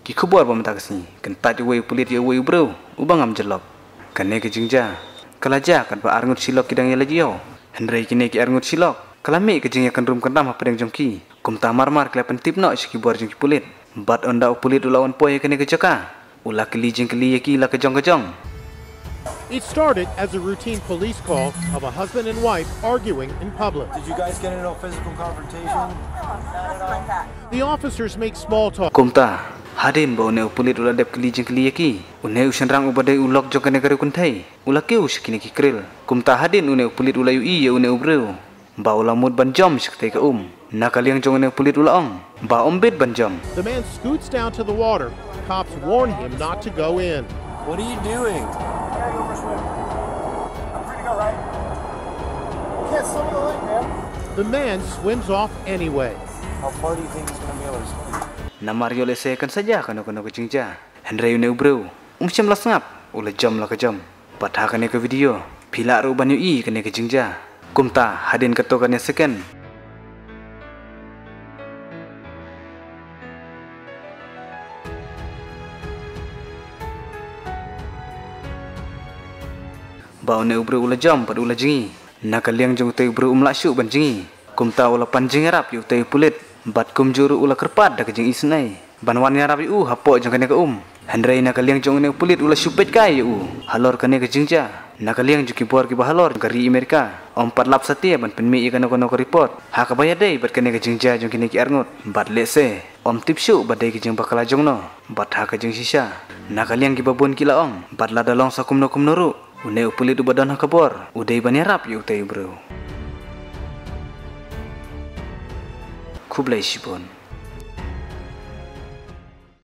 ki khubor ba mata kasni kan ta ju wei pulit ye wei bro ubang am jelok kan ne ke jingja kalaja kan ba arngut silok kidang ye lajio hendrei kine ki arngut silok kalame ke jingya kan rum kan dam apa deng jongki kum ta mar klepen tipno ki bor jong ki pulit bat onda pulit ulawan poye kene ke jaka ula keli jing keli ye ki la ke jong. It started as a routine police call of a husband and wife arguing in public. Did you guys get into a physical confrontation? The officers make small talk. Kumta, hadin ba une pulit ula dep keli jing keli ye ki une usan rang ubade ulok jong kene kare kuntai ula ke uskine ki kril kumta hadin une pulit ula yu ye une ubreu ba ula mud ban jom sikte ke nakaliang jong une pulit ula ong ba ombet ban jom. The man scoots down to the water. Cops warn him not to go in. What are you doing? The man swims off anyway. How far do you think he's going to be able to swim? Namario lesekan saja kano ke jingja. Hendrei une ubreu. Umsyam la sngap ula jom la ke jom. Patha kane ke video. Pila ru ban yu kane ke jingja. Kumta hadin ketokannya second. Bau ne ubru ula jom pad ula jingi nakaliang jong te ubru umlasyu ban jingi kumta ula panjing rap yu te pulit bat kum juru ula kerpat dak jing isnai banwan ya rap yu hapo jong kane ke hendrei nakaliang jong ne pulit ula syupet kai yu halor kane ke jingja nakaliang juki bor ki bahalor gari Amerika ompat lap satia ban penmi ikan kono ko report ha ka bayar dei bat kane ke jingja jong kine ki arngut bat lese om tipsyu bat dei ki jing bakala jong no bat ha ka jing sisa nakaliang ki babon kila ong bat la dalong sakum no kum noru une upulit ubadan hakabor udai banyarap yu tei bro kublai sibon